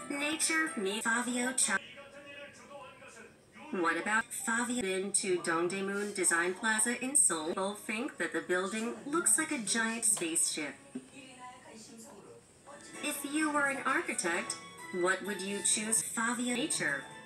Nature meets Favio Cha. What about Favio into Dongdaemun Design Plaza in Seoul? People think that the building looks like a giant spaceship. If you were an architect, what would you choose? Favio Nature.